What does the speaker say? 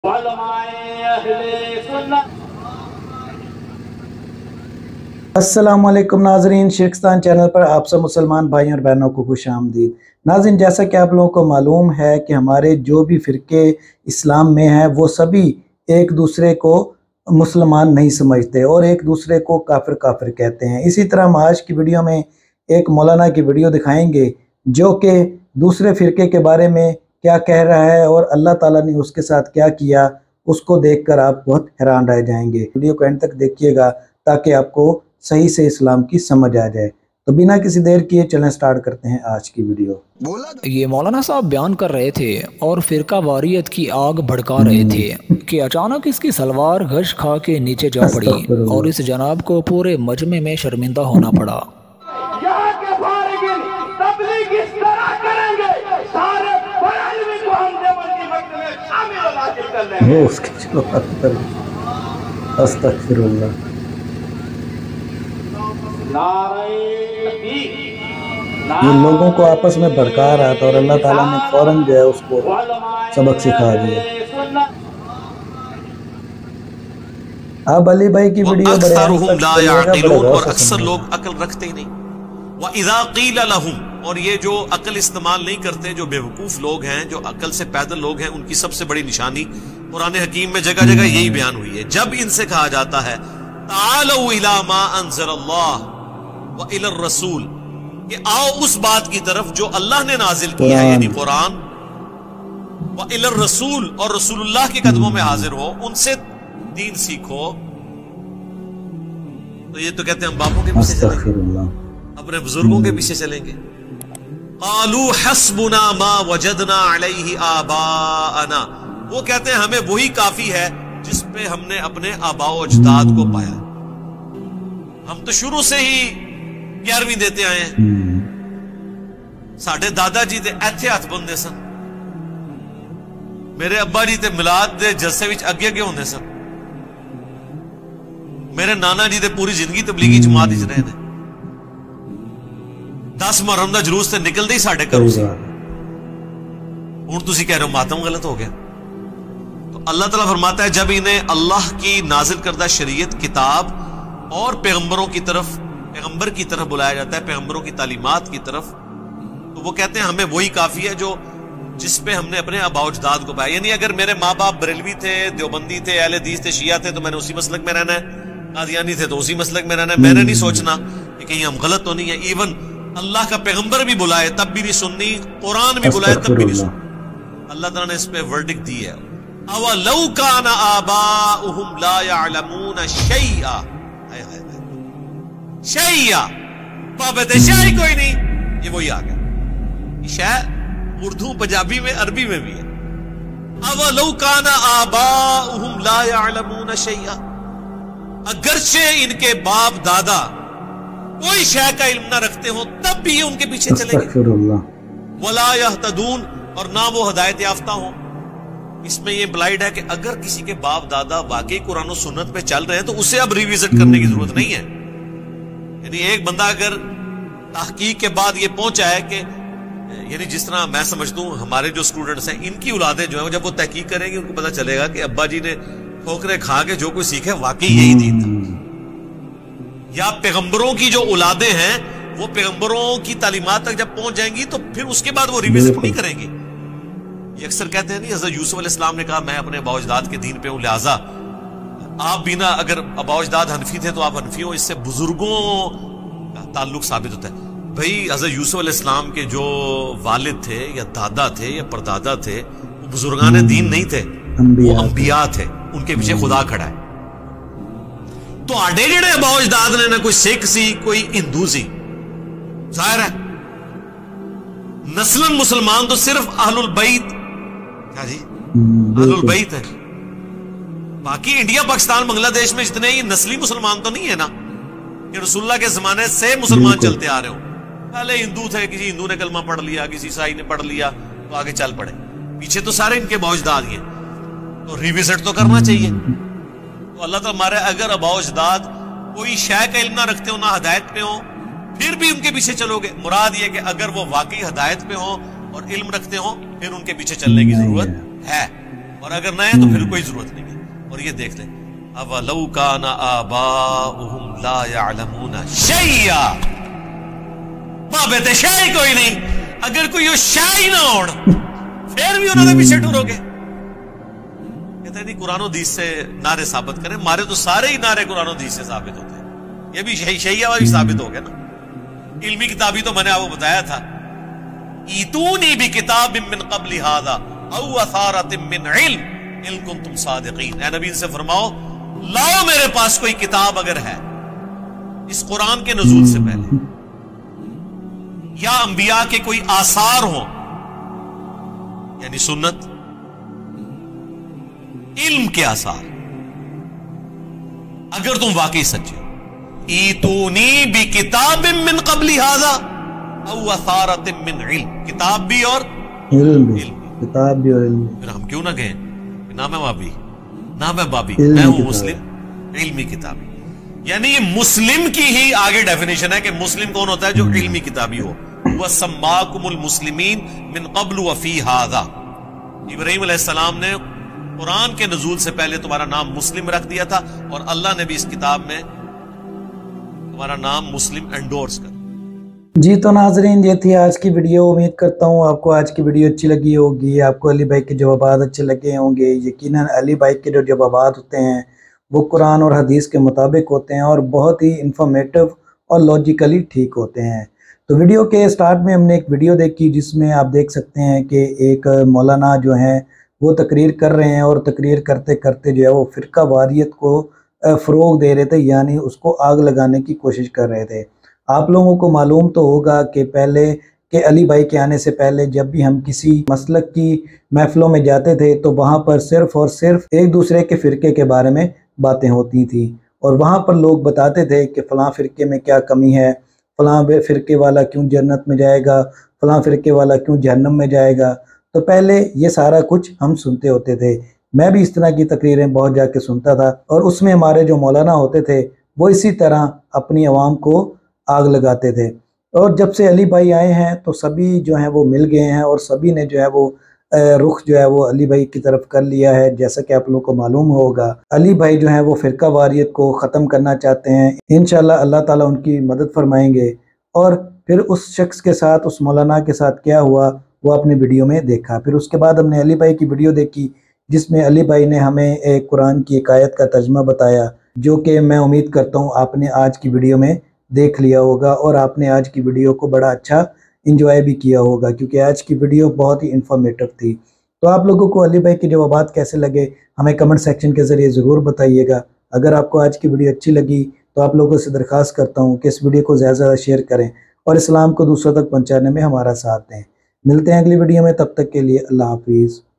अस्सलाम वालेकुम नाजरीन, शिरकस्तान चैनल पर आप सब मुसलमान भाइयों और बहनों को खुश आमदीद। नाज़रीन, जैसा कि आप लोगों को मालूम है कि हमारे जो भी फ़िरके इस्लाम में हैं वो सभी एक दूसरे को मुसलमान नहीं समझते और एक दूसरे को काफिर काफिर कहते हैं। इसी तरह हम आज की वीडियो में एक मौलाना की वीडियो दिखाएंगे जो कि दूसरे फ़िरके के बारे में क्या कह रहा है और अल्लाह ताला ने उसके साथ क्या किया, उसको देखकर आप बहुत हैरान रह जाएंगे। वीडियो को एंड तक देखिएगा ताकि आपको सही से इस्लाम की समझ आ जाए। तो बिना किसी देर किए चलें स्टार्ट करते हैं आज की वीडियो। ये मौलाना साहब बयान कर रहे थे और फिरका वारियत की आग भड़का रहे थे कि अचानक इसकी सलवार गश खा के नीचे जा पड़ी और इस जनाब को पूरे मजमे में शर्मिंदा होना पड़ा। यहाँ के फारिगिन तबलीग इस तरह करेंगे, सारे बड़े इल्मी को हम देवबंद की मजलिस में शामिल और हासिल कर लेंगे। वो उसकी शुरुआत कर अस्तगफिरुल्लाह। ये लोगों को आपस में भड़का रहा था और अल्लाह ताला ने फौरन जो है उसको सबक सिखा दिया। अब अली भाई की वीडियो बड़े और अक्सर लोग अकल रखते ही नहीं। वइज़ा क़ील लहुम, और ये जो अकल इस्तेमाल नहीं करते, जो बेवकूफ लोग हैं, जो अकल से पैदल लोग हैं, उनकी सबसे बड़ी निशानी कुरान हकीम में जगह जगह यही बयान हुई है। जब इनसे कहा जाता है तालू इला मा अंज़लल्लाह व इलर रसूल, कि आओ उस बात की तरफ जो अल्लाह ने नाजिल किया है, यानी कुरान, व इलर रसूल, और रसूलुल्लाह के कदमों में हाजिर हो, उनसे दीन सीखो। तो ये तो कहते हैं हम बापों के पीछे चलेंगे, अपने बुजुर्गों के पीछे चलेंगे। क़ालू हस्बुना मा वजदना अलैहि आबाअना, वो कहते हैं हमें वही काफी है जिस पे हमने अपने आबाओ अजदाद को पाया। हम तो शुरू से ही 11वीं देते आए हैं। साढ़े दादा जी ते ऐथे हथ बंदे सन, मेरे अब्बा जी ते मिलाद दे जलसे विच अगे अगे होंदे सन, मेरे नाना जी ते पूरी जिंदगी तबलीगी जमात विच रहे ने। 10 मुहर्रम दा जुलूस ते निकलदे ही साढ़े घरों से। हुण तुसीं कह रहे हो मातम गलत हो गया। तो अल्लाह ताला फरमाता है जब इन्हें अल्लाह की नाजिल करदा शरीयत, किताब और पैगंबरों की तरफ, पैगंबर की तरफ बुलाया जाता है, पैगंबरों की तालीमात की तरफ, तो वो कहते हैं हमें वही काफी है जो जिस पे हमने अपने आबा अजदाद को पाया। यानी अगर मेरे माँ बाप बरेलवी थे, देवबंदी थे, अहले हदीस थे, शिया थे, तो मैंने उसी मसलक में रहना है। कादियानी थे तो उसी मसलक में रहना है। मैंने नहीं सोचना कि कहीं हम गलत तो नहीं है। इवन अल्लाह का पैगंबर भी बुलाए तब भी नहीं सुननी, कुरान भी बुलाए तब भी नहीं सुननी। अल्लाह ताला ने इस पे वर्डिक्ट दी है, अवलौ काना आबाउहुम ला यअलमून शैआ, शैया पाबत शाही कोई नहीं, ये वही आ गया। शाह उर्दू, पंजाबी में, अरबी में भी है। अवलौ काना आबाउहुम ला यअलमून शैआ, अगरचे इनके बाप दादा कोई शय का इल्म ना रखते हो तब भी ये उनके पीछे चलेंगे। वला यहतदून, और ना वो हिदायत याफ्ता हो। इसमें ये ब्लाइड है कि अगर किसी के बाप दादा वाकई कुरान और सुन्नत पे चल रहे हैं तो उसे अब रिविजिट करने की जरूरत नहीं है। यानी एक बंदा अगर तहकीक के बाद ये पहुंचा है कि, यानी जिस तरह मैं समझता हूं हमारे जो स्टूडेंट्स हैं, इनकी औलादें जो है जब वो तहकीक करेंगे उनको पता चलेगा कि अब्बा जी ने ठोकरे खा के जो कुछ सीखे वाकई यही दीन था। या पैगंबरों की जो औलादें हैं वो पैगंबरों की तालीमात तक जब पहुंच जाएंगी तो फिर उसके बाद वो रिविजिट नहीं करेंगे। ये अक्सर कहते हैं नहीं, हज़रत यूसुफ अलैहिस्सलाम ने कहा मैं अपने आबा अजदाद के दीन पे हूं, लिहाजा आप भी ना, अगर आबा अजदाद हनफी थे तो आप हनफी हो। इससे बुजुर्गों का ताल्लुक साबित होता है। भाई हज़रत यूसुफ अलैहिस्सलाम के जो वालिद थे या दादा थे या परदादा थे वो बुजुर्गान दीन नहीं थे, वो अंबिया थे, उनके पीछे खुदा खड़ा है। तो आडे जेड़े आबा अजदाद ने ना कोई सिख सी कोई हिंदू सी, जाहिर है नस्लन मुसलमान तो सिर्फ अहलुल बैत, क्या जी, अहलुल बैत है। बाकी इंडिया, पाकिस्तान, बांग्लादेश में जितने ही नस्ली मुसलमान तो नहीं है ना कि रसूलुल्लाह के जमाने से मुसलमान चलते आ रहे हो। पहले हिंदू थे, किसी हिंदू ने कलमा पढ़ लिया, किसी ईसाई ने पढ़ लिया तो आगे चल पड़े, पीछे तो सारे इनके बाउजदाद ही हैं। तो रिविजिट तो करना चाहिए। तो अल्लाह ताला हमारे अगर बाउजदाद कोई शय का इल्म ना रखते हो, ना हिदायत पे हो, फिर भी उनके पीछे चलोगे। मुराद ये कि अगर वो वाकई हिदायत पे हो और इल्म रखते हो फिर उनके पीछे चलने की जरूरत है। اور اگر نہ ہے تو پھر کوئی ضرورت نہیں ہے. اور یہ دیکھ لیں اَوَلَوْ كَانَ آبَاؤُهُمْ لَا يَعْلَمُونَ شَيْئًا, بابے شاہی کوئی نہیں, اگر کوئی وہ شاہی نہ ہون پھر بھی انہوں نے پیچھے ٹورو گے. کہتے ہیں نہیں قرآن و حدیث سے نعرے ثابت کریں, ہمارے تو سارے ہی نعرے قرآن و حدیث سے ثابت ہوتے ہیں. یہ بھی شیعہ والی ثابت ہو گیا نا. علمی کتابی تو میں نے آپ کو بتایا تھا, ایتونی بکتاب من قبل ھذا او اثارۃ من علم ان کنتم صادقین. اے نبی ان سے فرماؤ لاؤ میرے پاس کوئی کتاب اگر ہے اس قرآن کے نزول سے پہلے, یا انبیاء کے کوئی آثار ہوں یعنی سنت, علم کے آثار, اگر تم واقعی سچے ہو. ایتونی بکتاب من قبل ھذا او اثارۃ من علم, کتاب بھی اور علم بھی, کتاب بھی اور علم. پھر ہم کیوں نہ کہیں نہ میں وابی نہ میں بابی, میں ہوں مسلم, علمی کتابی. یعنی یہ مسلم کی ہی آگے ڈیفینیشن ہے کہ مسلم کون ہوتا ہے جو علمی کتابی ہو. وَسَمَّاكُمُ الْمُسْلِمِينَ مِنْ قَبْلُ وَفِي هَذَا. ابراہیم علیہ السلام نے قرآن کے نزول سے پہلے تمہارا نام مسلم رکھ دیا تھا, اور اللہ نے بھی اس کتاب میں تمہارا نام مسلم انڈورس کر. جی تو ناظرین یہ تھی آج کی ویڈیو. امید کرتا ہوں آپ کو آج کی ویڈیو اچھی لگی ہوگی, آپ کو علی بھائی کے جوابات اچھے لگے ہوں گے. یقیناً علی بھائی کے جو جوابات ہوتے ہیں وہ قرآن اور حدیث کے مطابق ہوتے ہیں اور بہت ہی انفارمیٹو اور لاجیکلی ٹھیک ہوتے ہیں. تو ویڈیو کے سٹارٹ میں ہم نے ایک ویڈیو دیکھی جس میں آپ دیکھ سکتے ہیں کہ ایک مولانا جو ہیں وہ تقریر کر رہے ہیں, اور تقریر کرتے کرتے جو ہے وہ فرقہ واریت کو فروغ دے رہے تھے, یعنی اس کو آگ لگانے کی کوشش کر رہے تھے. آپ لوگوں کو معلوم تو ہوگا کہ پہلے کہ علی بھائی کے آنے سے پہلے جب بھی ہم کسی مسلک کی محفلوں میں جاتے تھے تو وہاں پر صرف اور صرف ایک دوسرے کے فرقے کے بارے میں باتیں ہوتی تھیں, اور وہاں پر لوگ بتاتے تھے کہ فلاں فرقے میں کیا کمی ہے, فلاں فرقے والا کیوں جنت میں جائے گا, فلاں فرقے والا کیوں جہنم میں جائے گا. تو پہلے یہ سارا کچھ ہم سنتے ہوتے تھے. میں بھی اس طرح کی تقریریں بہت جا کے سنتا تھا, اور اس میں ہمارے جو مولانا ہوتے تھے وہ اسی طرح اپنی عوام کو آگ لگاتے تھے. اور جب سے علی بھائی آئے ہیں تو سبھی جو ہیں وہ مل گئے ہیں, اور سبھی نے جو ہے وہ رخ جو ہے وہ علی بھائی کی طرف کر لیا ہے. جیسا کہ آپ لوگوں کو معلوم ہوگا علی بھائی جو ہیں وہ فرقہ واریت کو ختم کرنا چاہتے ہیں. انشاءاللہ اللہ تعالیٰ ان کی مدد فرمائیں گے. اور پھر اس شخص کے ساتھ, اس مولانا کے ساتھ کیا ہوا وہ اپنی ویڈیو میں دیکھا. پھر اس کے بعد ہم نے علی بھائی کی ویڈیو دیکھی جس میں علی بھائی نے ہمیں ایک قرآن کی ایک آیت کا ترجمہ بتایا, جو کہ میں امید کرتا ہوں آپ نے آج کی ویڈیو میں دیکھ لیا ہوگا, اور آپ نے آج کی ویڈیو کو بڑا اچھا انجوائے بھی کیا ہوگا, کیونکہ آج کی ویڈیو بہت ہی انفارمیٹو تھی. تو آپ لوگوں کو علی بھائی کے جوابات کیسے لگے ہمیں کمنٹ سیکشن کے ذریعے ضرور بتائیے گا. اگر آپ کو آج کی ویڈیو اچھی لگی تو آپ لوگوں سے درخواست کرتا ہوں کہ اس ویڈیو کو زیادہ سے زیادہ شیئر کریں اور اسلام کو دوسروں تک پہنچانے میں ہمارا ساتھ دیں. ملتے ہیں اگلی ویڈیو میں, تب تک کے لیے اللہ حافظ.